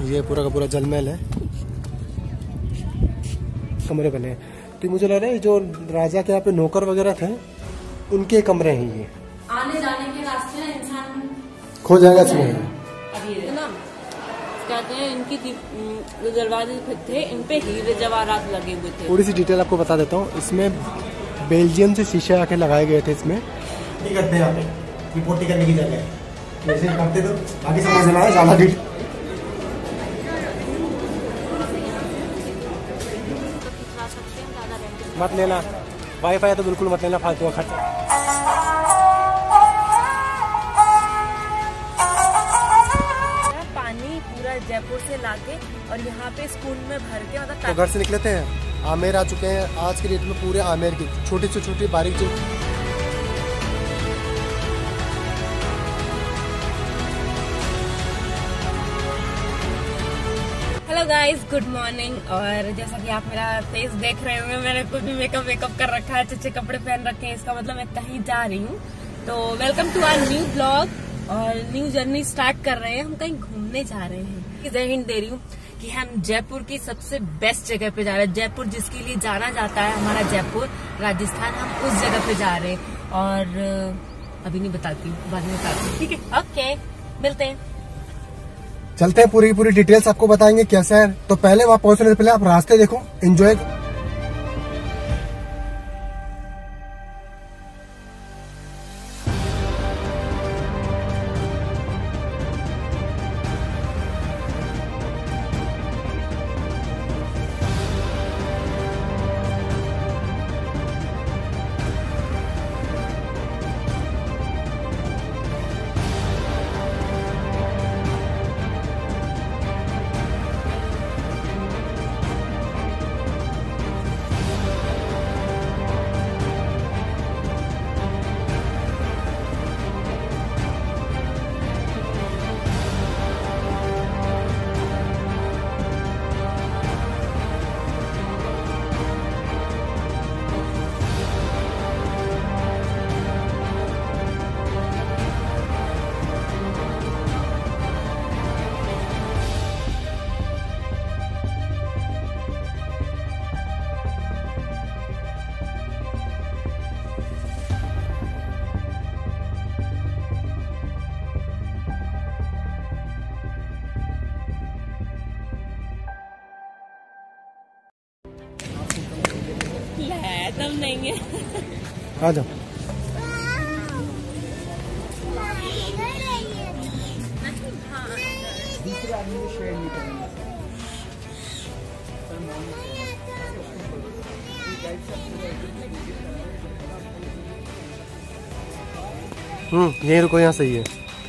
ये पूरा का पूरा जलमहल है, कमरे बने हैं। तो मुझे लग रहा है जो राजा के यहाँ पे नौकर वगैरह थे उनके कमरे हैं ये। आने जाने के रास्ते में इंसान खो जाएगा इसमें। अभी है ना, कहते हैं इनकी जो दरवाजे थे इन पे हीरे जवाहरात लगे हुए थे। थोड़ी सी डिटेल आपको बता देता हूँ, इसमें बेल्जियम से शीशे आके लगाए गए थे। इसमें करते हैं यहाँ पे रिपोर्ट करने की जगह वैसे करते तो आगे समझ में आया ज्यादा डिटेल मत लेना, वाईफाई तो बिल्कुल मत लेना, फालतू का खर्चा। पानी पूरा जयपुर से लाके और यहाँ पे स्कूल में भर के मतलब तो घर से निकले थे, आमेर आ चुके हैं। आज के डेट में पूरे आमेर की छोटी से छोटी बारीक जो हेलो गाइस, गुड मॉर्निंग। और जैसा कि आप मेरा फेस देख रहे होंगे, मैंने कुछ भी मेकअप कर रखा है, अच्छे कपड़े पहन रखे हैं, इसका मतलब मैं कहीं जा रही हूँ। तो welcome to our new blog और न्यू जर्नी स्टार्ट कर रहे हैं। हम कहीं घूमने जा रहे हैं। जय हिंद दे रही हूँ कि हम जयपुर की सबसे बेस्ट जगह पे जा रहे हैं। जयपुर जिसके लिए जाना जाता है, हमारा जयपुर राजस्थान, हम उस जगह पे जा रहे हैं। और अभी नहीं बताती हूँ, बाद में बताती हूँ, ठीक है? ओके, मिलते हैं। चलते हैं, पूरी पूरी डिटेल्स आपको बताएंगे कैसा है। तो पहले वहां पहुंचने से पहले आप रास्ते देखो, एंजॉय। दम नहीं है। आ जाओ। यही रुको, यहाँ सही है।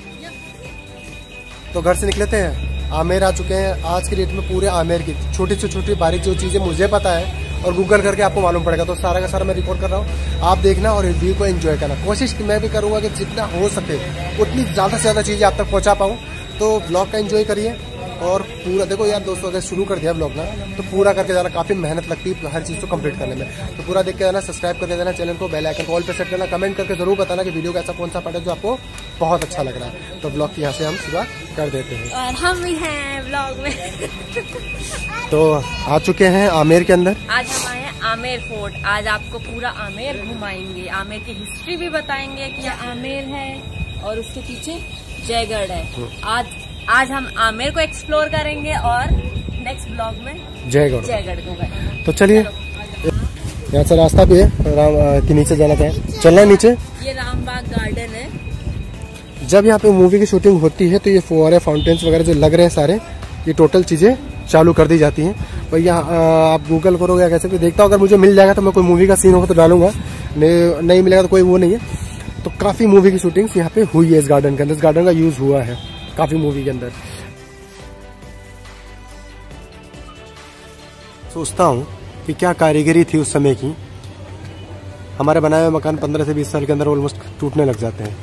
तो घर से निकले थे, आमेर आ चुके हैं। आज के डेट में पूरे आमेर की छोटी से छोटी बारीक जो चीजें मुझे पता है और गूगल करके आपको मालूम पड़ेगा, तो सारा का सारा मैं रिपोर्ट कर रहा हूँ। आप देखना और रिव्यू को एंजॉय करना। कोशिश मैं भी करूंगा कि जितना हो सके उतनी ज्यादा से ज्यादा चीजें आप तक पहुंचा पाऊँ। तो ब्लॉग का एंजॉय करिए और पूरा देखो यार दोस्तों, अगर शुरू कर दिया ब्लॉग ना तो पूरा करके जाना। काफी मेहनत लगती है हर चीज को कंप्लीट करने में। तो पूरा देख के जाना, सब्सक्राइब कर देना चैनल को, बेल आइकन को ऑल पे सेट करना, कमेंट करके जरूर बताना कि वीडियो का ऐसा कौन सा पार्ट है जो आपको बहुत अच्छा लग रहा है। तो ब्लॉग की यहाँ से हम शुरुआत कर देते हैं और हम भी हैं ब्लॉग में। तो आ चुके हैं आमेर के अंदर। आज हम आए हैं आमेर फोर्ट। आज आपको पूरा आमेर घुमाएंगे, आमेर की हिस्ट्री भी बताएंगे कि यह आमेर है और उसके पीछे जयगढ़ है। आज हम आमेर को एक्सप्लोर करेंगे और नेक्स्ट ब्लॉग में जयगढ़ को गए। तो चलिए, यहाँ से रास्ता भी है राम के नीचे जाना है, चलना है नीचे। ये रामबाग गार्डन है। जब यहाँ पे मूवी की शूटिंग होती है तो ये फुहारे, फाउंटेन्स वगैरह जो लग रहे हैं सारे, ये टोटल चीजें चालू कर दी जाती हैं। और यहाँ आप गूगल करोगे या कैसे भी देखता हूँ, अगर मुझे मिल जाएगा तो मैं कोई मूवी का सीन होगा तो डालूंगा, नहीं मिलेगा तो कोई वो नहीं है। तो काफी मूवी की शूटिंग्स यहाँ पे हुई है इस गार्डन के अंदर। इस गार्डन का यूज हुआ है काफी मूवी के अंदर। सोचता हूँ कि क्या कारीगरी थी उस समय की। हमारे बनाए हुए मकान 15 से 20 साल के अंदर ऑलमोस्ट टूटने लग जाते हैं,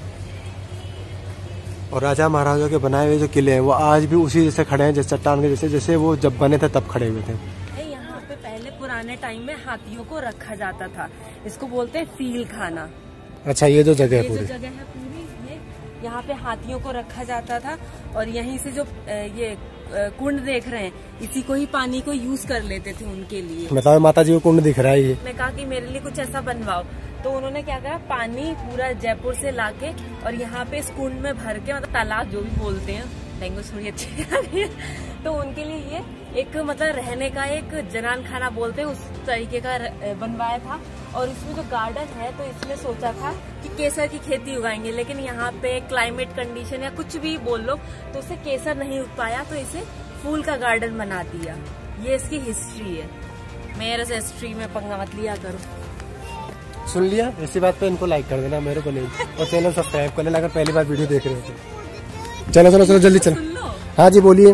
और राजा महाराजा के बनाए हुए जो किले हैं वो आज भी उसी जैसे खड़े हैं, जैसे चट्टान के जैसे वो जब बने थे तब खड़े हुए थे। यहाँ पे पहले पुराने टाइम में हाथियों को रखा जाता था, इसको बोलते हैं फील खाना। अच्छा, ये जो जगह है पूरी, ये यहाँ पे हाथियों को रखा जाता था और यहीं से जो ये कुंड देख रहे हैं, इसी को ही पानी को यूज कर लेते थे उनके लिए। बताओ माता जी को कुंड दिख रहा है ये। मैं कहा कि मेरे लिए कुछ ऐसा बनवाओ, तो उन्होंने क्या करा, पानी पूरा जयपुर से लाके और यहाँ पे इस कुंड में भर के, मतलब तालाब जो भी बोलते हैं, लैंग्वेज थोड़ी अच्छी आ रही है, तो उनके लिए ये एक मतलब रहने का एक जनान खाना बोलते हैं, उस तरीके का बनवाया था। और इसमें जो गार्डन है, तो इसमें सोचा था कि केसर की खेती उगाएंगे, लेकिन यहाँ पे क्लाइमेट कंडीशन या कुछ भी बोल लो, तो उससे केसर नहीं उग पाया, तो इसे फूल का गार्डन बना दिया। ये इसकी हिस्ट्री है। मेरे से हिस्ट्री में पंगा मत लिया करो। सुन लिया, इसी बात पे इनको लाइक कर देना, मेरे को नहीं, और चैनल सब्सक्राइब कर लेना अगर पहली बार वीडियो देख रहे हो तो। चलो चलो चलो जल्दी चलो। हाँ जी बोलिए।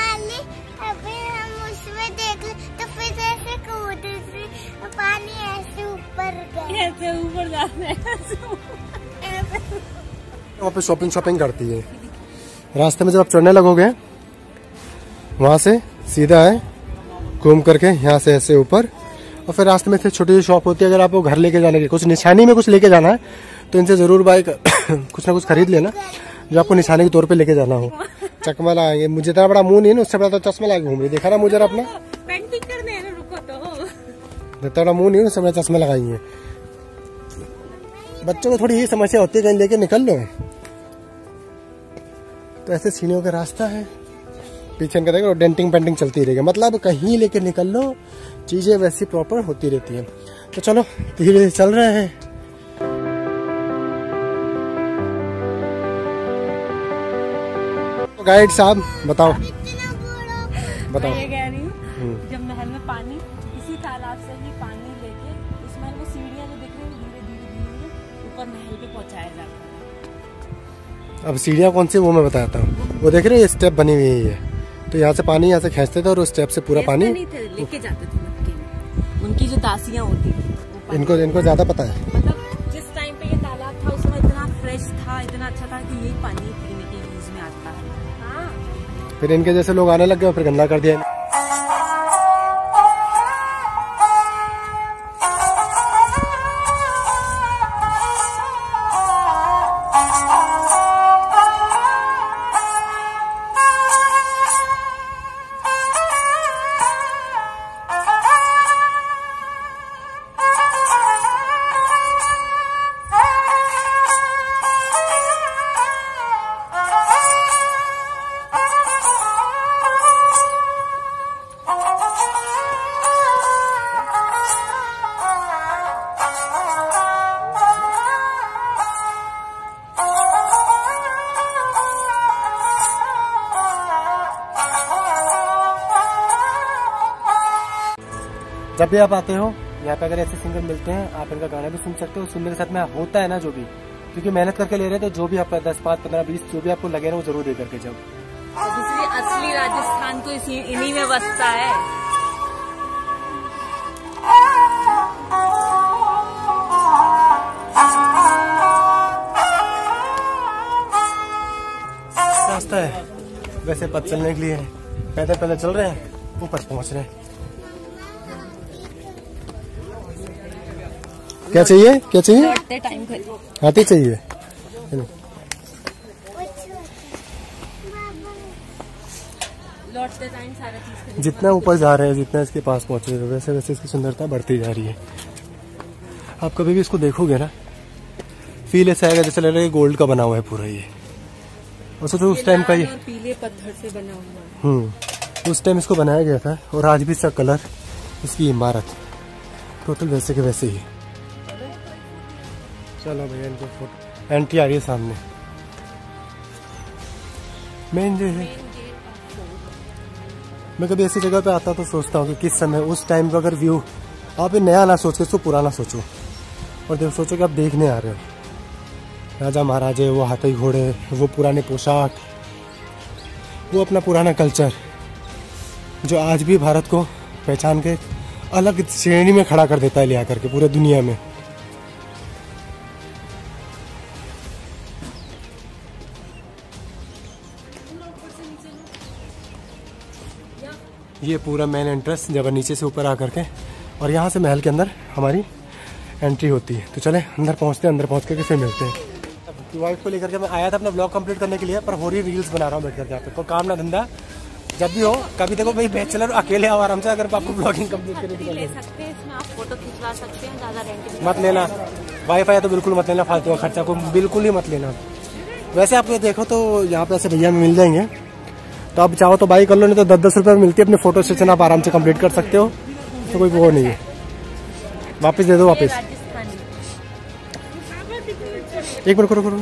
ऊपर जाते हैं वहाँ पे शॉपिंग करती है। रास्ते में जब आप चढ़ने लगोगे, वहाँ से सीधा है घूम करके यहाँ से ऐसे ऊपर, और फिर रास्ते में से छोटी सी शॉप होती है। अगर आपको घर लेके जाने की कुछ निशानी में कुछ लेके जाना है, तो इनसे जरूर भाई कुछ ना कुछ खरीद लेना जो आपको निशाने के तौर पे लेके जाना हो। चकमा लगाएंगे, मुझे इतना बड़ा मुंह नहीं है, उससे बड़ा तो चश्मा लगा घूम रही, देखा ना मुझे अपना पेंटिंग करने रुको तो, इतना बड़ा मुंह नहीं है, उससे बड़ा चश्मा लगाएंगे। बच्चों को थोड़ी ये समस्या होती है, कहीं लेके निकल लो। तो ऐसे सीढ़ियों का रास्ता है, पीछे का देखो डेंटिंग पेंटिंग चलती रहेगी, मतलब कहीं लेके निकल लो, चीजें वैसी प्रॉपर होती रहती है। तो चलो धीरे धीरे चल रहे हैं। तो गाइड साहब बताओ बताओ। मैं ये कह रही हूँ, जब महल में पानी, इसी तालाब से ही पानी लेके इस महल में सीढ़ियाँ जो दिख रही है, धीरे धीरे ऊपर महल पे पहुँचाया जाता है। अब सीढ़ियाँ कौन सी, वो मैं बताता हूँ। वो देख रहे हैं स्टेप बनी हुई है, तो यहाँ से पानी यहाँ से खींचते थे और उस स्टेप से पूरा पानी लेके जाते थे मटके में। उनकी जो दासियाँ होती थी, इनको ज्यादा पता है। मतलब जिस टाइम पे ये तालाब था, उसमें इतना फ्रेश था, इतना अच्छा था कि यही पानी पीने के यूज में आता है। हाँ। फिर इनके जैसे लोग आने लग गए और फिर गंदा कर दिया। जब भी आप आते हो यहाँ पे, अगर ऐसे सिंगर मिलते हैं, आप इनका गाना भी सुन सकते हो। सुनने के साथ में होता है ना जो भी, क्योंकि मेहनत करके ले रहे थे, जो भी आपका 10, 5, 15, 20 जो भी आपको लगे ना, वो जरूर दे करके जाओ। असली राजस्थान तो इन्हीं में बसता है। रास्ता है वैसे पथ चलने के लिए, पैदल पैदल चल रहे हैं, ऊपर पहुंच रहे हैं। क्या चाहिए, क्या चाहिए? हाथी चाहिए। लौटते टाइम सारा चीज, जितना ऊपर जा रहे हैं, जितना इसके पास पहुंच रहे हैं, वैसे वैसे इसकी सुंदरता बढ़ती जा रही है। आप कभी भी इसको देखोगे ना, फील ऐसा आएगा जैसे लग रहा है गोल्ड का बना हुआ है पूरा ये। और सोचो उस टाइम का ये पीले पत्थर से बना हुआ है। उस टाइम इसको बनाया गया था, और आज भी इसका कलर, इसकी इमारत टोटल वैसे के वैसे ही। चलो भैया इनको फोटो, एंट्री आ रही है सामने, मेन जो है। मैं कभी ऐसी जगह पे आता तो सोचता हूँ कि किस समय उस टाइम का अगर व्यू, आप ये नया ना सोच के इसको पुराना सोचो, और जब सोचो कि आप देखने आ रहे हो राजा महाराजे, वो हाथी घोड़े, वो पुराने पोशाक, वो अपना पुराना कल्चर, जो आज भी भारत को पहचान के अलग श्रेणी में खड़ा कर देता है, ले आकर के पूरे दुनिया में। ये पूरा मेन एंट्रेंस जब नीचे से ऊपर आकर के, और यहाँ से महल के अंदर हमारी एंट्री होती है। तो चले अंदर पहुँचते हैं, अंदर पहुँच करके फिर मिलते हैं। वाइफ को लेकर के मैं आया था अपना ब्लॉग कंप्लीट करने के लिए, पर हो रही रील्स बना रहा हूँ बैठ करके। आपको कोई काम ना धंधा, जब भी हो कभी देखो भाई बैचलर अकेले आओ आराम से, अगर आपको ब्लॉगिंग कंप्लीट करनी ले सकते हैं, इसमें आप फोटो खिंचवा सकते हैं, ज्यादा रेंट मत लेना। वाईफाई तो बिल्कुल मत लेना, फालतू का खर्चा को बिल्कुल ही मत लेना। वैसे आप देखो तो यहाँ पे ऐसे भैया मिल जाएंगे, तो आप चाहो तो बाई कर लो, नहीं तो 10-10 रुपये में मिलती है। अपनी फोटो सेशन आप आराम से कंप्लीट कर सकते हो, तो कोई वो नहीं है। वापस दे दो वापस। एक मिनट करो।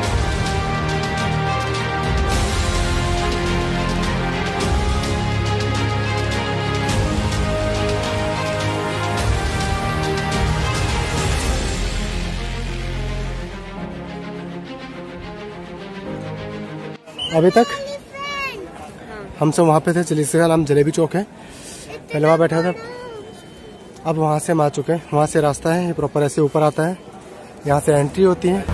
अभी तक हम सब वहाँ पे थे, जिसका नाम जलेबी चौक है, पहले वहाँ बैठा था। अब वहाँ से हम आ चुके हैं, वहाँ से रास्ता है, ये प्रॉपर ऐसे ऊपर आता है, यहाँ से एंट्री होती है।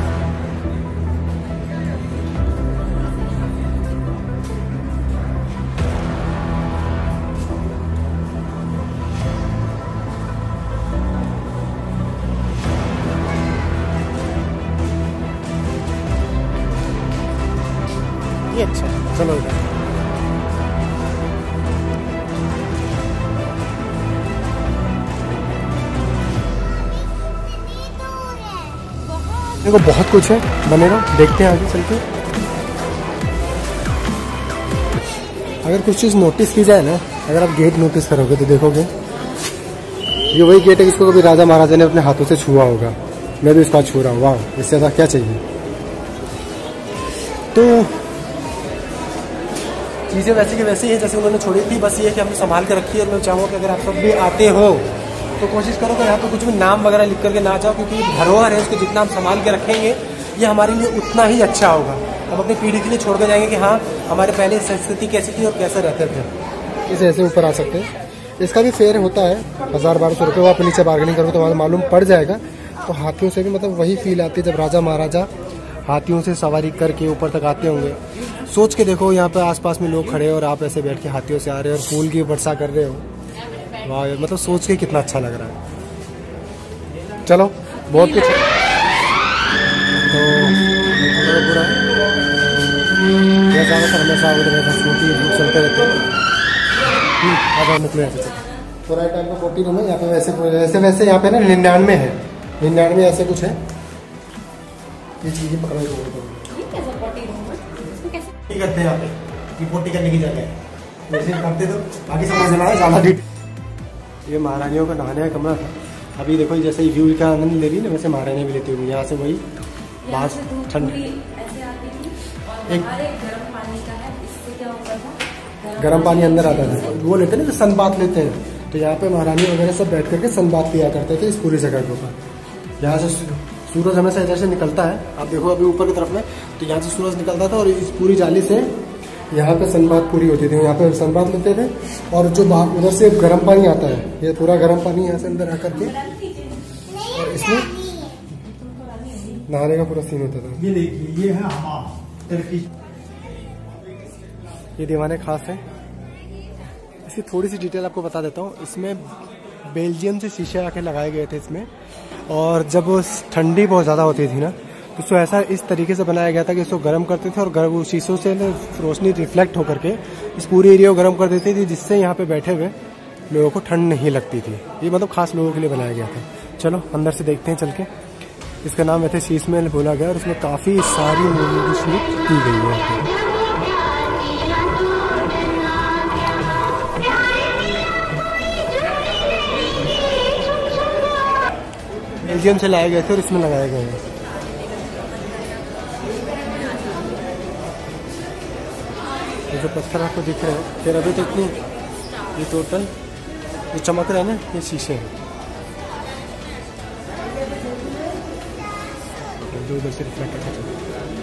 ये अच्छा, चलो इधर। देखो बहुत कुछ है बनेगा, देखते हैं आगे चल के। अगर कुछ चीज नोटिस की जाए ना, अगर आप गेट नोटिस करोगे तो देखोगे ये वही गेट है जिसको कभी राजा महाराजा ने अपने हाथों से छुआ होगा। मैं भी इसको छू रहा हूँ, वाह, इससे ज्यादा क्या चाहिए। तो चीज़ें वैसे की वैसे ही है जैसे उन्होंने छोड़ी थी, बस ये है कि हमने संभाल के रखी है। और मैं चाहूँगा कि अगर आप सब भी आते हो तो कोशिश करो कि यहाँ पे कुछ भी नाम वगैरह लिख करके ना जाओ, क्योंकि धरोहर है, उसको जितना हम संभाल के रखेंगे ये हमारे लिए उतना ही अच्छा होगा। हम अपनी पीढ़ी के लिए छोड़ के जाएंगे कि हाँ हमारे पहले संस्कृति कैसी थी और कैसे रहते थे। इसे ऐसे ऊपर आ सकते हैं। इसका भी फेयर होता है 1000-1200 रुपये। वो आप नीचे बार्गेनिंग करोगे तो वहाँ मालूम पड़ जाएगा। तो हाथियों से भी मतलब वही फील आती है जब राजा महाराजा हाथियों से सवारी करके ऊपर तक आते होंगे। सोच के देखो, यहाँ पे आसपास में लोग खड़े हैं और आप ऐसे बैठ के हाथियों से आ रहे हो और फूल की वर्षा कर रहे हो। वाह, मतलब सोच के कितना अच्छा लग रहा है। चलो बहुत कुछ है। तो पूरा ज़्यादातर हमेशा चलते रहते हैं। अब निकले पूरा टाइम का 40 रूम है यहाँ पे। वैसे यहाँ पे ना 99 है, 99 ऐसे कुछ है। ये चीज़ें पकड़ाई करते हैं यहाँ पे, रिपोर्ट करने की जगह है। वैसे करते तो बाकी समझ में आया ज़्यादा डीट। ये महारानियों का नहाने का कमरा था। अभी देखो जैसे व्यू का आनंद ले रही ना, वैसे महारानियाँ भी लेती हुई यहाँ से वही बात ठंड। एक गर्म पानी अंदर आता था, वो लेते ना सन बात लेते हैं, तो यहाँ पे महारानी वगैरह सब बैठ करके सन बात पिया करते थे इस पूरी जगह के ऊपर। यहाँ से सूरज हमेशा इधर से निकलता है, आप देखो अभी ऊपर की तरफ में, तो यहाँ से सूरज निकलता था और इस पूरी जाली से यहाँ पे सनबात पूरी होती थी। यहाँ पे सनबात लेते थे और जो उधर से गर्म पानी आता है, ये पूरा गर्म पानी यहाँ से अंदर आकर के और इसमें नहाने का पूरा सीन होता था। ये देखिए, ये है टर्की, ये दीवाने खास है। इसकी थोड़ी सी डिटेल आपको बता देता हूँ। इसमें बेल्जियम से शीशे आके लगाए गए थे इसमें, और जब ठंडी बहुत ज़्यादा होती थी ना, तो इसको ऐसा इस तरीके से बनाया गया था कि इसको गर्म करते थे और गर्म शीशों से रोशनी रिफ्लेक्ट होकर के इस पूरे एरिया को गर्म कर देती थी, जिससे यहाँ पे बैठे हुए लोगों को ठंड नहीं लगती थी। ये मतलब खास लोगों के लिए बनाया गया था। चलो अंदर से देखते हैं चल के। इसका नाम ऐसे शीश महल बोला गया और उसमें काफ़ी सारी मूवी की शूट की गई है। बेल्जियम से लाए गए थे और इसमें लगाए गए हैं। ये जो पत्थर आपको दिख रहे हैं, फिर अभी तो इतनी ये टोटल ये चमक रहे हैं ना, ये शीशे हैं जो उधर से रिफ्लेक्ट करते हैं।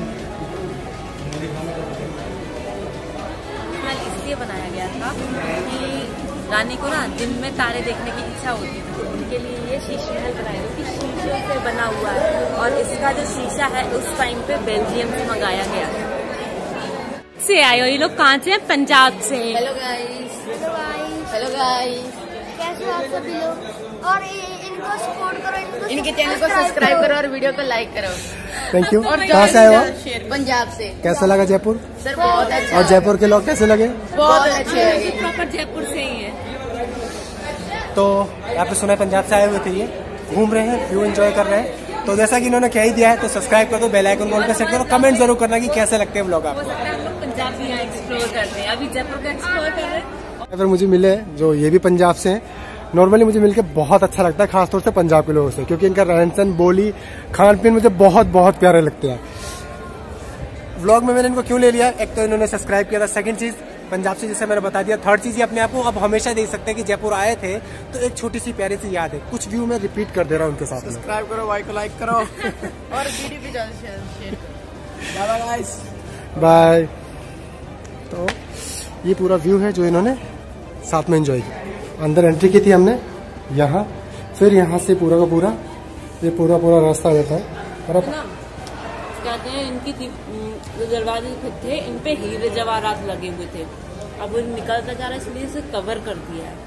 इसलिए बनाया गया था कि रानी को ना दिन में तारे देखने की इच्छा होती थी, तो उनके लिए ये शीशे महल बनाया गया कि शीशे से बना हुआ है। और इसका जो शीशा है उस टाइम पे बेल्जियम से मंगाया गया से आए हो। ये लोग कहाँ से हैं? पंजाब से। Hello guys, hello guys, hello guys, कैसे हो आप सभी लोग? और इनको सपोर्ट करो, इनके चैनल को सब्सक्राइब करो और वीडियो को लाइक करो। Thank you. कहाँ से आए हो? पंजाब से। कैसा लगा जयपुर? सर बहुत अच्छा। और जयपुर के लोग कैसे लगे? बहुत अच्छे लगे। प्रॉपर जयपुर से ही है। तो यहाँ पे सुना है पंजाब से आए हुए थे, ये घूम रहे हैं, व्यू एंजॉय कर रहे हैं। तो जैसा कि इन्होंने कह ही दिया है तो सब्सक्राइब कर दो, बेल आइकन कॉल कर सकते हो, कमेंट जरूर करना कि कैसे लगते हैं व्लॉग आपको। हम लोग पंजाब भी यहाँ एक्सप्लोर करते हैं, अभी जयपुर का एक्सप्लोर कर रहे हैं। अगर मुझे मिले जो ये भी पंजाब से हैं, नॉर्मली मुझे मिलकर बहुत अच्छा लगता है, खासतौर से पंजाब के लोगों से, क्योंकि इनका रहन सहन, बोली, खान पीन मुझे बहुत बहुत प्यारे लगते हैं। व्लॉग में मैंने इनको क्यों ले लिया, एक तो इन्होंने सब्सक्राइब किया था, सेकंड चीज पंजाब से जैसे मैंने बता दिया, थर्ड चीज ये अपने आप को अब हमेशा देख सकते हैं कि जयपुर आए थे तो एक छोटी सी प्यारी सी याद है। कुछ व्यू में रिपीट कर दे रहा हूँ उनके साथ। सब्सक्राइब करो, भाई को लाइक करो और वीडियो भी ज्यादा शेयर करो। Bye guys, bye. तो ये पूरा व्यू है जो इन्होंने साथ में एंजॉय किया। अंदर एंट्री की थी हमने यहाँ, फिर यहाँ से पूरा का पूरा ये पूरा रास्ता रहता है। और कहते हैं इनकी जो दरवाजे थे इन पे हीरे जवाहरात लगे हुए थे, अब वो निकलता जा रहा है इसलिए इसे कवर कर दिया है।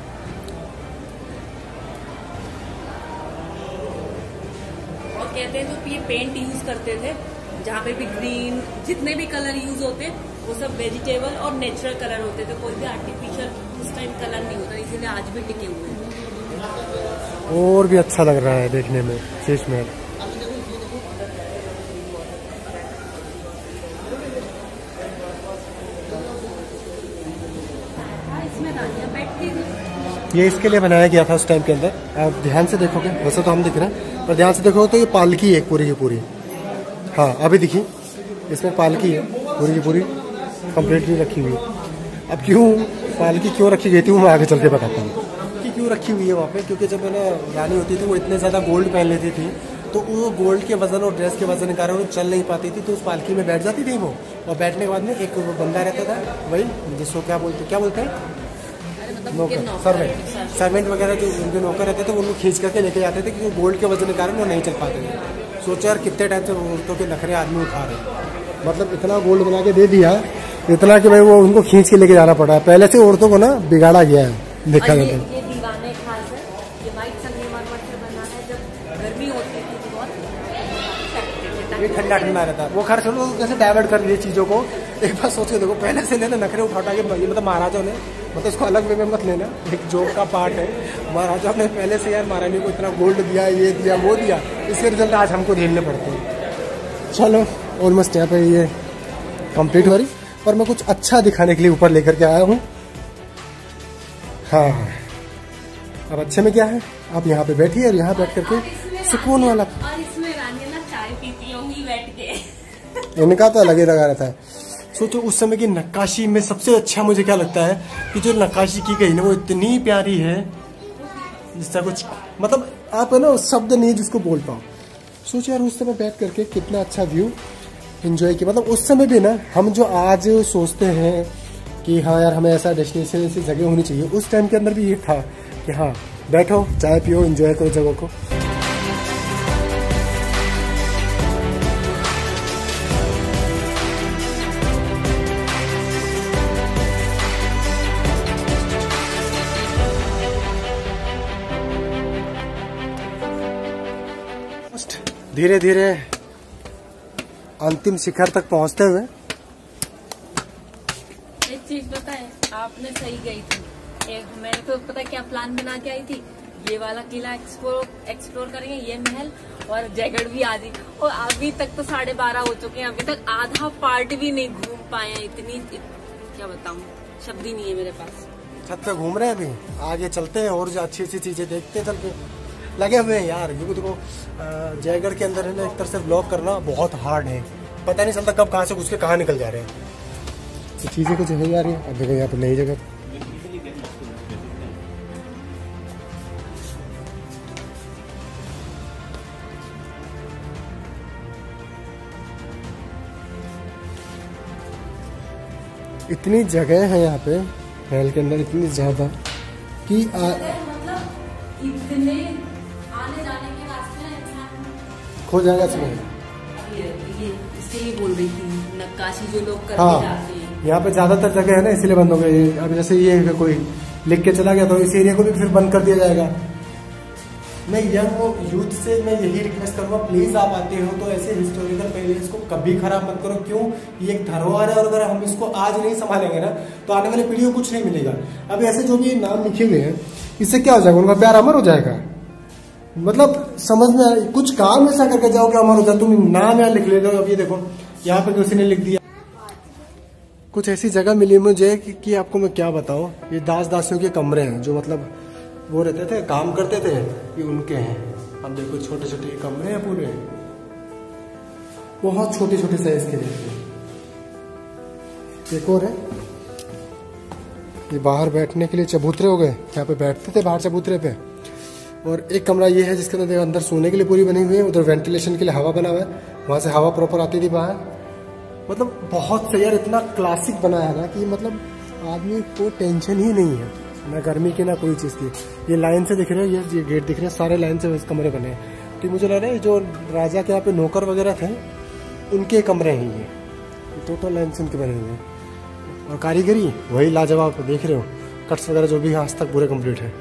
और कहते हैं जो ये पेंट यूज करते थे, जहाँ पे भी ग्रीन जितने भी कलर यूज होते वो सब वेजिटेबल और नेचुरल कलर होते थे, कोई भी आर्टिफिशियल उस टाइम कलर नहीं होता, इसीलिए आज भी टिके हुए हैं। और भी अच्छा लग रहा है देखने में शीश महल। ये इसके लिए बनाया गया था उस टाइम के अंदर। आप ध्यान से देखोगे, वैसे तो हम दिख रहे हैं पर ध्यान से देखोगे तो ये पालकी है पूरी की पूरी। हाँ अभी दिखी, इसमें पालकी है पूरी की पूरी कंप्लीटली रखी हुई है। अब क्यों पालकी क्यों रखी गई थी वो मैं आगे चल के बताता हूँ कि क्यों रखी हुई है वहाँ पे। क्योंकि जब मैंने रानी होती थी वो इतने ज़्यादा गोल्ड पहन लेती थी तो वो गोल्ड के वजन और ड्रेस के वजन के कारण वो चल नहीं पाती थी, तो उस पालकी में बैठ जाती थी वो। और बैठने के बाद में एक बंदा रहता था, वही जिसको क्या बोलते हैं सर्वेंट वगैरह जो उनके नौकर रहते थे वो उनको खींच करके लेके जाते थे, क्योंकि गोल्ड के वजन के कारण वो नहीं चल पाते थे। सोचो यार कितने टाइम से औरतों के नखरे आदमी उठा रहे, मतलब इतना गोल्ड बना के दे दिया, इतना कि भाई वो उनको खींच के लेके जाना पड़ा है। पहले से औरतों को ना बिगाड़ा गया है, देखा जाता है। ये दीवाने खास है, ये व्हाइट संगमरमर से बना है, जब गर्मी होती थी तो बहुत ये ठंडा रहता है। वो खर्च लोग कैसे डाइवर्ट कर लिए चीजों को, एक बार सोच के देखो। पहले से लेना नखरे उठा के, मतलब महाराजा ने, मतलब इसको अलग वे में मत लेना, एक जोक का पार्ट है। महाराजा ने पहले से यार महारानी को इतना गोल्ड दिया, ये दिया वो दिया, इसके रिजल्ट आज हमको झेलने पड़ते हैं। चलो ऑलमोस्ट यहाँ पे ये कंप्लीट हो रही, पर मैं कुछ अच्छा दिखाने के लिए ऊपर लेकर के आया हूँ। हाँ अब अच्छे में क्या है, आप यहाँ पे बैठिए और यहाँ बैठ करके सुकून वाला। और इसमें रानी ना चाय पीती होंगी बैठ के। इनका तो अलग ही लगा रहता है। सोचो उस समय की नक्काशी में सबसे अच्छा मुझे क्या लगता है कि जो नक्काशी की गई ना वो इतनी प्यारी है जिसका कुछ मतलब आप है ना शब्द नहीं जिसको बोल पाओ। सोचो यार उस समय बैठ करके कितना अच्छा व्यू एंजॉय किया। मतलब उस समय भी ना हम जो आज सोचते हैं कि हाँ यार हमें ऐसा डेस्टिनेशन ऐसी जगह होनी चाहिए, उस टाइम के अंदर भी ये था कि हाँ बैठो चाय पियो एंजॉय करो जगह को। धीरे धीरे अंतिम शिखर तक पहुंचते हुए एक चीज बताएं, आपने सही गई थी। मैंने तो पता क्या प्लान बना के आई थी, ये वाला किला एक्सप्लोर करेंगे, ये महल और जयगढ़ भी आदि, और अभी तक तो 12:30 हो चुके हैं, अभी तक आधा पार्ट भी नहीं घूम पाए हैं। क्या बताऊं, शब्द ही नहीं है मेरे पास। छत पे घूम रहे हैं, अभी आगे चलते हैं और अच्छी अच्छी चीजें देखते हैं। चल के लगे हुए हैं यार, क्योंकि देखो जयगढ़ के अंदर है ना एक तरह से ब्लॉग करना बहुत हार्ड है, पता नहीं चलता कब कहाँ से घुस के कहाँ निकल जा रहे हैं। तो चीजें कुछ है यार, अब देखो यहाँ पर नई जगह इतनी जगह है यहाँ पे महल के अंदर, इतनी ज्यादा कि मतलब इतने आने जाने के रास्ते खो जाएगा इसमें। ये इससे ही बोल रही थी, नक्काशी जो लोग करते हाँ, जाते हैं यहाँ पे ज्यादातर जगह है ना इसलिए बंद हो गई। अब जैसे ये कोई लिख के चला गया तो इस एरिया को भी फिर बंद कर दिया जाएगा। मैं यंग यूथ से मैं यही रिक्वेस्ट करूँगा, प्लीज़ आप आते हो तो ऐसे हिस्टोरिकल प्लेस को कभी खराब मत करो। क्यों? ये एक धरोहर है और अगर हम इसको आज नहीं संभालेंगे ना तो आने वाली पीढ़ी को कुछ नहीं मिलेगा। अब ऐसे जो भी नाम लिखे हुए हैं इससे क्या हो जाएगा? उनका प्यार अमर हो जाएगा। मतलब समझ में कुछ काम ऐसा करके जाओ कि अमर हो जाए। तुम नाम यहाँ लिख ले लो। अब ये देखो यहाँ पे किसी ने लिख दिया। कुछ ऐसी जगह मिली मुझे कि आपको मैं क्या बताऊं। ये दास दासियों के कमरे हैं जो मतलब वो रहते थे, काम करते थे, ये उनके हैं। अब देखो छोटे छोटे कमरे हैं पूरे, बहुत छोटे छोटे साइज के रहते हैं। एक और है, ये बाहर बैठने के लिए चबूतरे हो गए, यहाँ पे बैठते थे बाहर चबूतरे पे। और एक कमरा ये है जिसके अंदर अंदर सोने के लिए पूरी बनी हुई है, उधर वेंटिलेशन के लिए हवा बना हुआ है, वहां से हवा प्रॉपर आती थी बाहर। मतलब बहुत सही यार, इतना क्लासिक बनाया है ना कि मतलब आदमी को टेंशन ही नहीं है, ना गर्मी की ना कोई चीज़ की। ये लाइन से दिख रहे हैं, ये गेट दिख रहे हैं, सारे लाइन से कमरे बने हैं। तो मुझे लग रहा है जो राजा के यहाँ पे नौकर वगैरह थे उनके कमरे हैं ये टोटल लाइन से उनके बने हुए हैं। और कारीगरी वही लाजवाब, देख रहे हो कट्स वगैरह जो भी आज तक पूरे कंप्लीट है।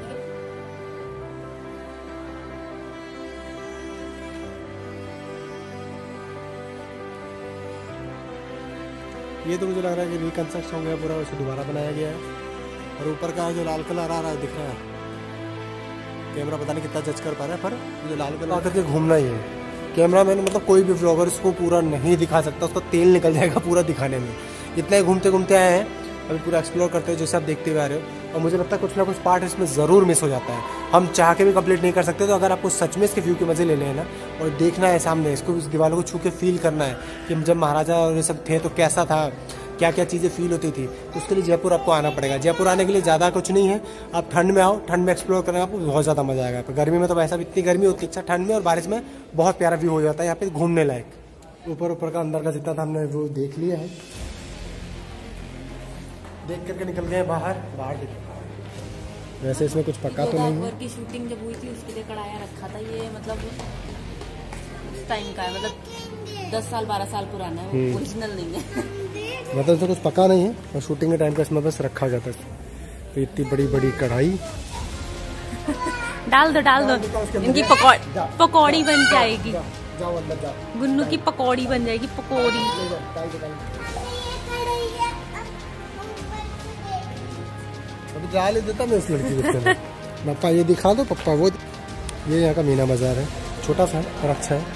ये तो मुझे लग रहा है कि रिकंस्ट्रक्शन हो गया पूरा, उसे दोबारा बनाया गया है। और ऊपर का जो लाल कलर आ रहा है दिख रहा है, कैमरा पता नहीं कितना जज कर पा रहा है, पर मुझे लाल कलर आकर के घूमना ही है। कैमरा मैन मतलब कोई भी व्लॉगर इसको पूरा नहीं दिखा सकता, उसका तेल निकल जाएगा पूरा दिखाने में। इतना ही घूमते घूमते आए हैं, अभी पूरा एक्सप्लोर करते हैं जैसे आप देखते हुए आ रहे हो। और मुझे लगता है कुछ ना कुछ पार्ट इसमें ज़रूर मिस हो जाता है, हम चाह के भी कंप्लीट नहीं कर सकते। तो अगर आपको सच में इसके व्यू के मज़े लेने हैं ना और देखना है सामने, इसको इस दीवारों को छू के फील करना है कि जब महाराजा और ये सब थे तो कैसा था, क्या क्या चीज़ें फील होती थी, तो उसके लिए जयपुर आपको आना पड़ेगा। जयपुर आने के लिए ज़्यादा कुछ नहीं है, आप ठंड में आओ, ठंड में एक्सप्लोर करने आपको बहुत ज़्यादा मज़ा आएगा। गर्मी में तो वैसा भी इतनी गर्मी होती है, अच्छा ठंड में और बारिश में बहुत प्यारा व्यू हो जाता है यहाँ पे घूमने लायक। ऊपर का अंदर का जितना था हमने वो देख लिया है, देख करके निकल गए बाहर वैसे इसमें कुछ पक्का तो नहीं है। की शूटिंग जब हुई थी उसके लिए कढ़ाया रखा था, ये मतलब उस टाइम का है, मतलब 10 साल 12 साल पुराना है, ओरिजिनल नहीं है। मतलब तो कुछ पका नहीं है और शूटिंग के टाइम का इसमें बस रखा जाता है। तो इतनी बड़ी बड़ी कढ़ाई डाल दो इनकी पकौड़ी बन जाएगी। जाओ अंदर जाओ, गुन्नू की पकौड़ी बन जाएगी, पकौड़ी। अभी डाल देता मैं उस लड़की को। पापा ये दिखा दो, पप्पा वो। ये यहाँ का मीना बाजार है, छोटा सा और अच्छा है।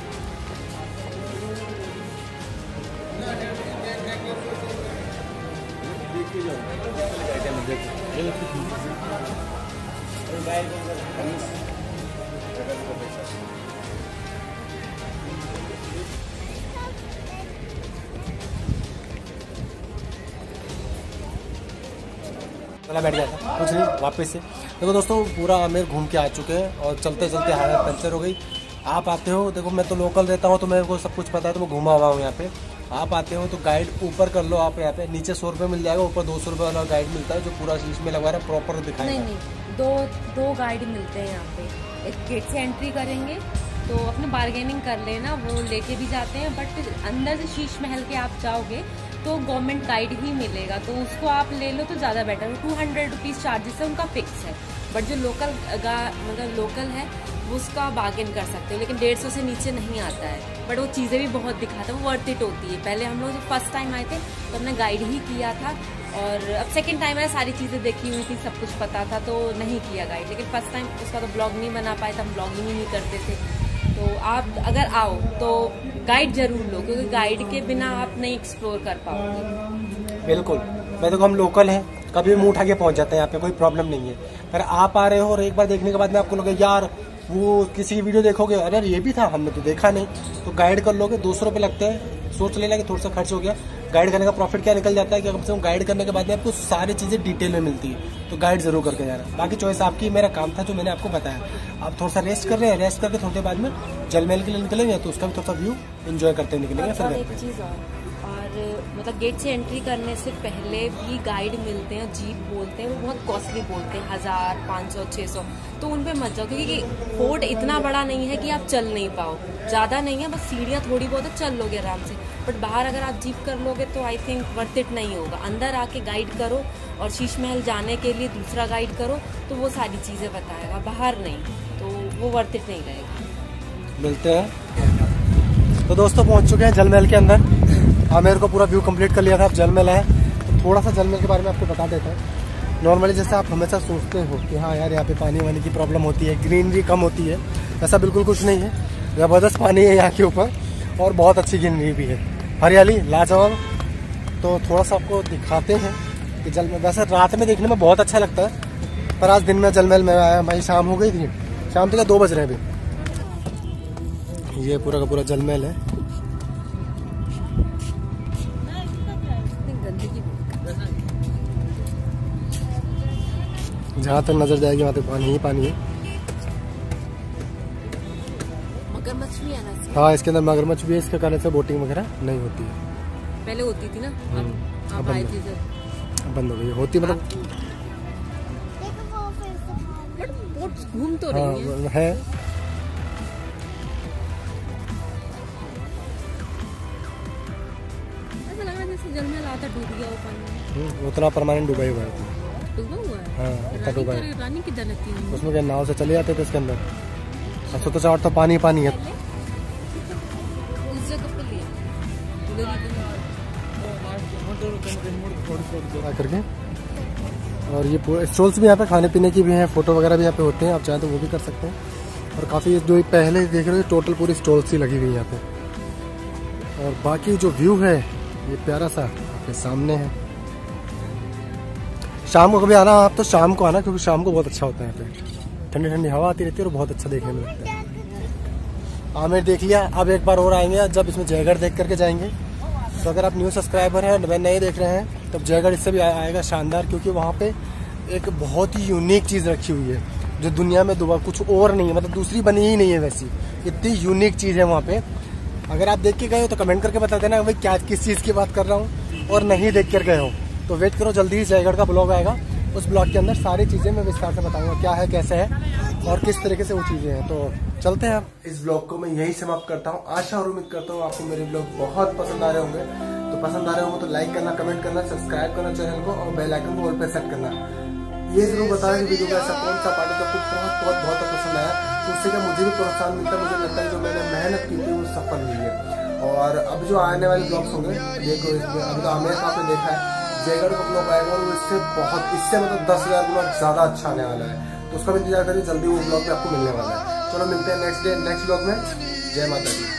चला बैठ गया था, कुछ नहीं वापस से। देखो दोस्तों पूरा आमेर घूम के आ चुके हैं और चलते चलते हालत पंचर हो गई। आप आते हो, देखो मैं तो लोकल रहता हूँ तो मेरे को सब कुछ पता है, तो मैं घुमा हुआ हूँ यहाँ पे। आप आते हो तो गाइड ऊपर कर लो, आप यहाँ पे नीचे 100 रुपये मिल जाएगा, ऊपर 200 रुपये वाला गाइड मिलता है जो पूरा इसमें लगा रहा है, प्रॉपर दिखाएगा। नहीं, दो गाइड मिलते हैं यहाँ पे। एक गेट से एंट्री करेंगे तो अपने बार्गेनिंग कर लेना, वो लेके भी जाते हैं, बट अंदर से शीश महल के आप जाओगे तो गवर्नमेंट गाइड ही मिलेगा, तो उसको आप ले लो तो ज़्यादा बेटर है। 200 रुपीज़ चार्जेस है, उनका फिक्स है। बट जो मतलब लोकल है वो उसका बार्गेन कर सकते हो, लेकिन 150 से नीचे नहीं आता है। बट वो चीज़ें भी बहुत दिखाता है, वो वर्थ इट होती है। पहले हम लोग जब फर्स्ट टाइम आए थे तो हमने गाइड ही किया था, और अब सेकंड टाइम है, सारी चीज़ें देखी हुई थी, सब कुछ पता था तो नहीं किया गाइड। लेकिन फर्स्ट टाइम उसका तो ब्लॉग नहीं बना पाए, तो हम ब्लॉगिंग ही नहीं करते थे। तो आप अगर आओ तो गाइड जरूर लो, क्योंकि गाइड के बिना आप नहीं एक्सप्लोर कर पाओगे। बिल्कुल, मैं तो हम लोकल हैं, कभी मुंह उठा के पहुंच जाते हैं यहाँ पे, कोई प्रॉब्लम नहीं है। पर आप आ रहे हो और एक बार देखने के बाद में आपको लगे यार वो किसी की वीडियो देखोगे, अरे ये भी था, हमने तो देखा नहीं, तो गाइड कर लोगे। 200 रुपये लगते हैं, सोच लेना कि थोड़ा सा खर्च हो गया। गाइड करने का प्रॉफिट क्या निकल जाता है कि कम से कम गाइड करने के बाद में आपको सारी चीज़ें डिटेल में मिलती है, तो गाइड जरूर करके जाना। बाकी चॉइस आपकी, मेरा काम था जो मैंने आपको बताया। आप थोड़ा सा रेस्ट कर रहे हैं, रेस्ट करके थोड़ी देर बाद में जल महल के लिए निकलेंगे, तो उसका भी थोड़ा सा व्यू एंजॉय करते निकलेंगे। फिर एक चीज़ और मतलब गेट से एंट्री करने से पहले भी गाइड मिलते हैं, जीप बोलते हैं, वो बहुत कॉस्टली बोलते हैं, 1000, 500, 600, तो उन पे मत जाओ, क्योंकि फोर्ट इतना बड़ा नहीं है कि आप चल नहीं पाओ, ज़्यादा नहीं है, बस सीढ़ियाँ थोड़ी बहुत है, चल लोगे आराम से। बट बाहर अगर आप जीप कर लोगे तो आई थिंक वर्थ इट नहीं होगा। अंदर आके गाइड करो, और शीश महल जाने के लिए दूसरा गाइड करो, तो वो सारी चीज़ें बताएगा, बाहर नहीं। तो तो वो वर्थ इट नहीं रहेगा। मिलते हैं। तो दोस्तों पहुंच चुके हैं जल महल के अंदर। आमेर को पूरा व्यू कंप्लीट कर लिया था, अब जल महल है। तो थोड़ा सा जल महल के बारे में आपको बता देता हूँ। नॉर्मली जैसे आप हमेशा सोचते हो कि हाँ यार यहाँ पे पानी वानी की प्रॉब्लम होती है, ग्रीनरी कम होती है, ऐसा बिल्कुल कुछ नहीं है। ज़बरदस्त पानी है यहाँ के ऊपर और बहुत अच्छी ग्रीनरी भी है, हरियाली लाजवाब। तो थोड़ा सा आपको दिखाते हैं कि जल महल वैसे रात में देखने में बहुत अच्छा लगता है, पर आज दिन में जल महल में आया भाई, शाम हो गई थी, शाम तक 2 बज रहे हैं अभी। ये पूरा का पूरा जल महल है। जहाँ तक नजर जाएगी वहाँ तक पानी ही पानी है। मगरमच्छ भी है ना? हाँ, इसके अंदर मगरमच्छ भी है, इसके कारण से बोटिंग वगैरह नहीं होती है। पहले होती थी ना, अब आई थी बंद हो गई होती, मतलब बोट्स घूम तो रही है। ऐसा लग रहा है जैसे जल महल आता डूब गया वो पानी। उतना परमानेंट डूबा ही हुआ है। डूबा हुआ है? हाँ, इतना डूबा है। रानी किधर रहती है? उसमें क्या नाव से चले जाते थे इसके अंदर। अब तो चार तो पानी पानी है उस जगह पे करके। और ये स्टॉल्स भी यहाँ पे खाने पीने की भी हैं, फोटो वगैरह भी यहाँ पे होते हैं, आप चाहें तो वो भी कर सकते हैं। और काफ़ी जो पहले देख रहे हो टोटल पूरी स्टॉल्स ही लगी हुई है यहाँ पे। और बाकी जो व्यू है ये प्यारा सा आपके सामने है। शाम को कभी आना आप तो शाम को आना, क्योंकि शाम को बहुत अच्छा होता है यहाँ पे, ठंडी ठंडी हवा आती रहती है और बहुत अच्छा देखने में लगता है। आमेर देख लिया, अब एक बार और आएंगे जब इसमें जयगढ़ देख करके जाएंगे। तो अगर आप न्यू सब्सक्राइबर हैं, वे नए देख रहे हैं, तब जयगढ़ इससे भी आएगा शानदार, क्योंकि वहाँ पे एक बहुत ही यूनिक चीज़ रखी हुई है जो दुनिया में दोबारा कुछ और नहीं है, मतलब दूसरी बनी ही नहीं है वैसी, इतनी यूनिक चीज़ है वहाँ पे। अगर आप देख के गए हो तो कमेंट करके बता देना भाई क्या किस चीज़ की बात कर रहा हूँ, और नहीं देख कर गए हो तो वेट करो, जल्दी ही जयगढ़ का ब्लॉग आएगा। उस ब्लॉग के अंदर सारी चीज़ें मैं विस्तार से बताऊंगा क्या है, कैसे है और किस तरीके से वो चीज़ें हैं। तो चलते हैं। इस ब्लॉग को मैं यही समाप्त करता हूँ। आशा और उम्मीद करता हूँ आपको मेरे ब्लॉग बहुत पसंद आ रहे होंगे। तो पसंद आ रहे होंगे तो लाइक करना, कमेंट करना, सब्सक्राइब करना चैनल को और बेल आइकन को ऑल पे सेट करना। ये जरूर बताएं कि वीडियो का ऐसा कौन सा पार्ट आपको बहुत पसंद आया, तो उससे क्या मुझे भी प्रोत्साहन मिलता है। मुझे लगता है जो मैंने मेहनत की थी वो सफल हुई है। और अब जो आने वाले ब्लॉग्स होंगे देखो, इसमें अभी तो आमेर का आपने देखा है, जयगढ़ का ब्लॉग आएगा और इससे मतलब 10,000 गुना ज्यादा अच्छा आने वाला है। तो उसका भी इंतजार करिए, जल्दी वो ब्लॉग भी आपको मिलने वाला है। चलो मिलते हैं नेक्स्ट ब्लॉग में। जय माता दी।